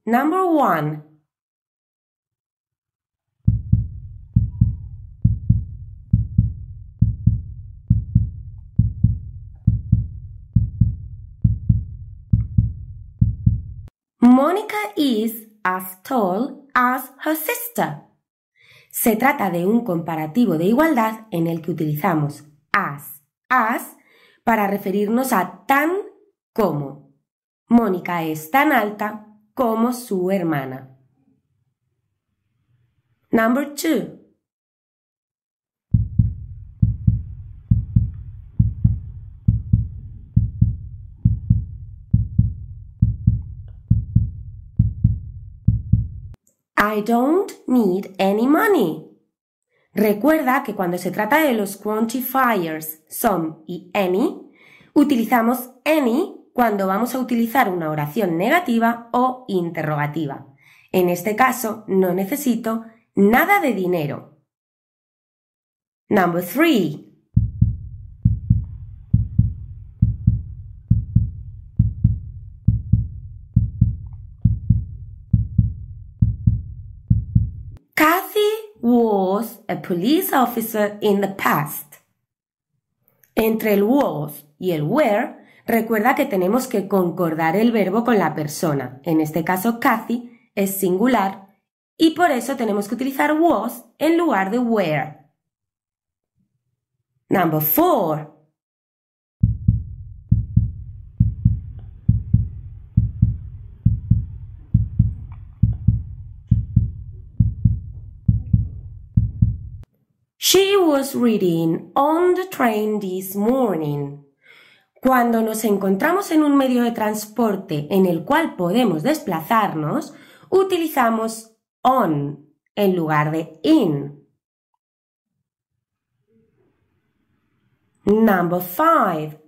Number 1. Monica is as tall as her sister. Se trata de un comparativo de igualdad en el que utilizamos as para referirnos a tan como. Mónica es tan alta como su hermana. Number 2. I don't need any money. Recuerda que cuando se trata de los quantifiers some y any, utilizamos any cuando vamos a utilizar una oración negativa o interrogativa. En este caso, no necesito nada de dinero. Number 3. Kathy was a police officer in the past. Entre el was y el were, recuerda que tenemos que concordar el verbo con la persona. En este caso, Kathy es singular y por eso tenemos que utilizar was en lugar de were. Number 4. She was reading on the train this morning. Cuando nos encontramos en un medio de transporte en el cual podemos desplazarnos, utilizamos on en lugar de in. Number 5.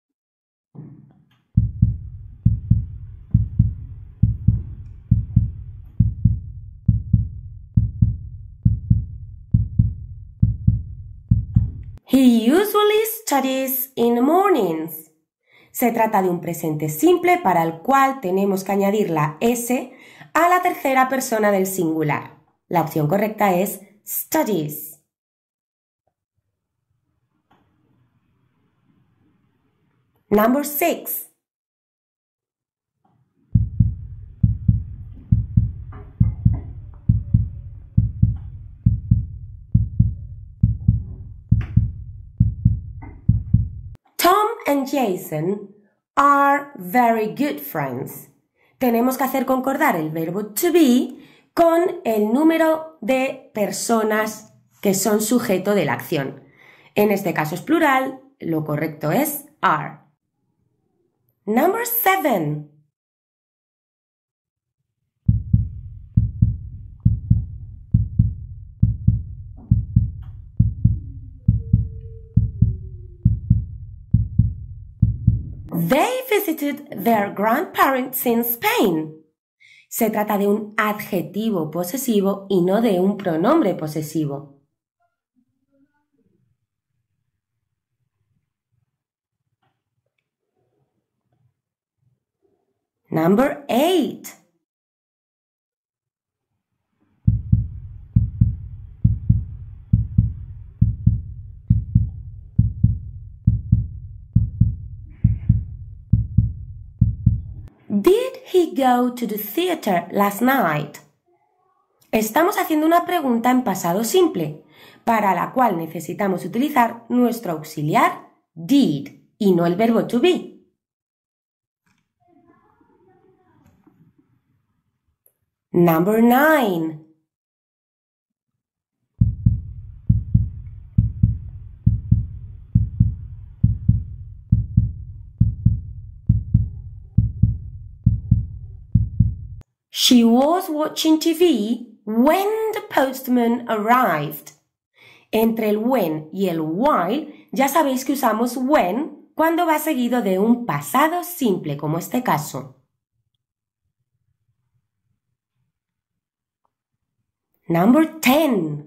He usually studies in the mornings. Se trata de un presente simple para el cual tenemos que añadir la S a la tercera persona del singular. La opción correcta es studies. Number 6. Tom and Jason are very good friends. Tenemos que hacer concordar el verbo to be con el número de personas que son sujeto de la acción. En este caso es plural, lo correcto es are. Number 7. They visited their grandparents in Spain. Se trata de un adjetivo posesivo y no de un pronombre posesivo. Number 8. Did he go to the theater last night? Estamos haciendo una pregunta en pasado simple, para la cual necesitamos utilizar nuestro auxiliar did y no el verbo to be. Number 9. She was watching TV when the postman arrived. Entre el when y el while ya sabéis que usamos when cuando va seguido de un pasado simple, como este caso. Number 10.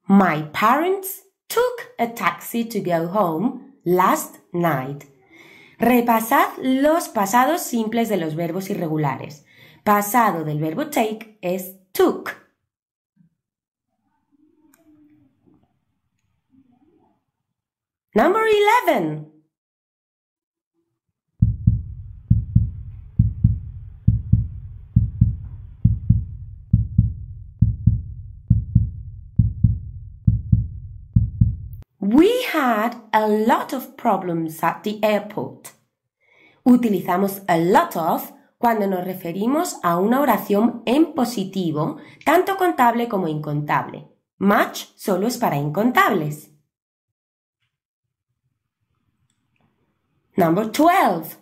My parents took a taxi to go home last night. Repasad los pasados simples de los verbos irregulares. Pasado del verbo take es took. Number 11. We had a lot of problems at the airport. Utilizamos a lot of cuando nos referimos a una oración en positivo, tanto contable como incontable. Much solo es para incontables. Number 12.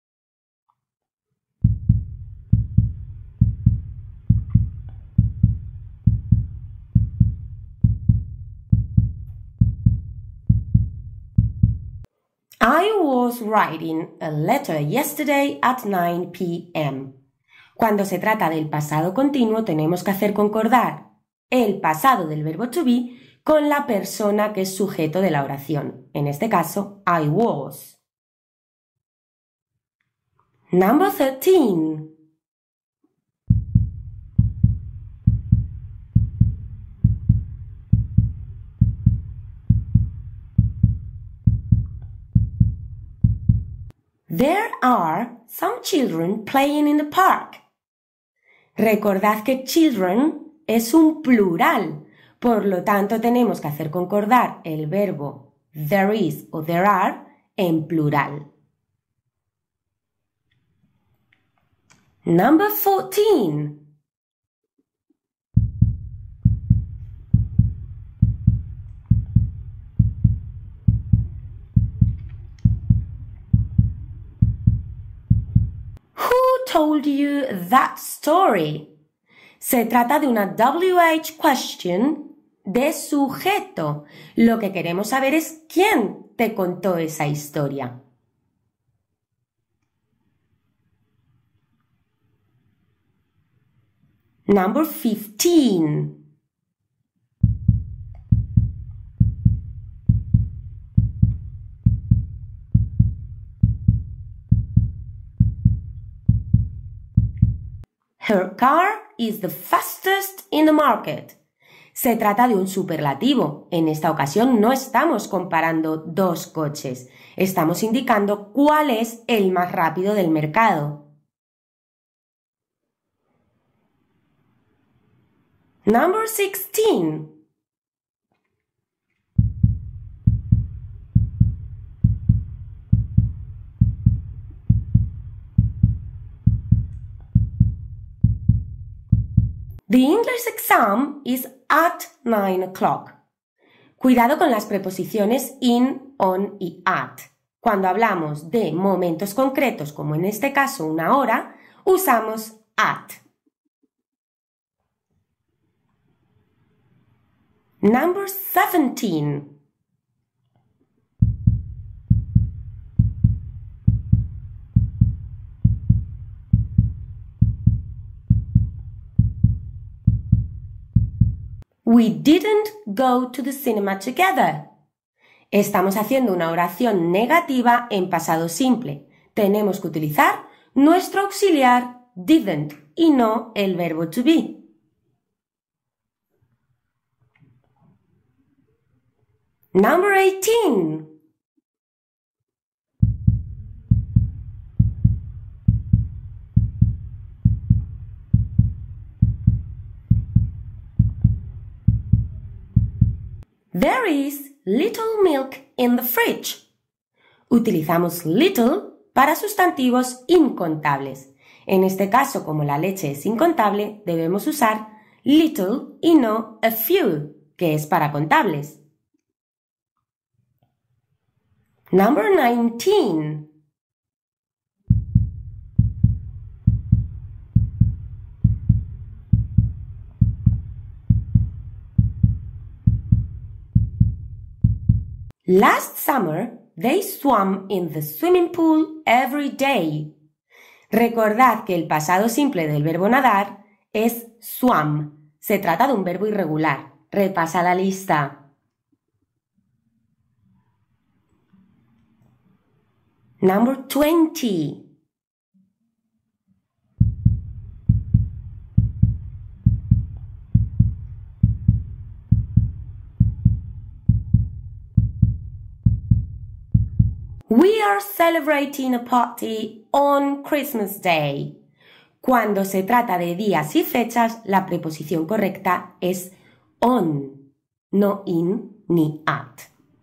I was writing a letter yesterday at 9 p.m. Cuando se trata del pasado continuo tenemos que hacer concordar el pasado del verbo to be con la persona que es sujeto de la oración. En este caso, I was. Number 13. There are some children playing in the park. Recordad que children es un plural, por lo tanto tenemos que hacer concordar el verbo there is o there are en plural. Number 14. Who told you that story? Se trata de una WH question de sujeto. Lo que queremos saber es quién te contó esa historia. Number 15. Her car is the fastest in the market. Se trata de un superlativo. En esta ocasión no estamos comparando dos coches. Estamos indicando cuál es el más rápido del mercado. Number 16. The English exam is at 9 o'clock. Cuidado con las preposiciones in, on y at. Cuando hablamos de momentos concretos, como en este caso una hora, usamos at. Number 17. We didn't go to the cinema together. Estamos haciendo una oración negativa en pasado simple. Tenemos que utilizar nuestro auxiliar didn't y no el verbo to be. Number 18. There is little milk in the fridge. Utilizamos little para sustantivos incontables. En este caso, como la leche es incontable, debemos usar little y no a few, que es para contables. Number 19. Last summer, they swam in the swimming pool every day. Recordad que el pasado simple del verbo nadar es swam. Se trata de un verbo irregular. Repasa la lista. Number 20. We are celebrating a party on Christmas Day. Cuando se trata de días y fechas, la preposición correcta es on, no in ni at.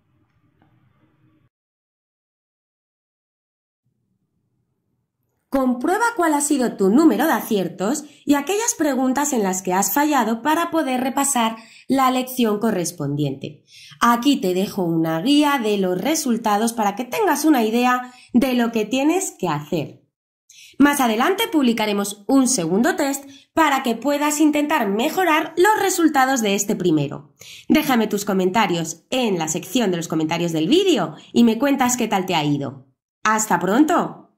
Comprueba cuál ha sido tu número de aciertos y aquellas preguntas en las que has fallado para poder repasar la lección correspondiente. Aquí te dejo una guía de los resultados para que tengas una idea de lo que tienes que hacer. Más adelante publicaremos un segundo test para que puedas intentar mejorar los resultados de este primero. Déjame tus comentarios en la sección de los comentarios del vídeo y me cuentas qué tal te ha ido. ¡Hasta pronto!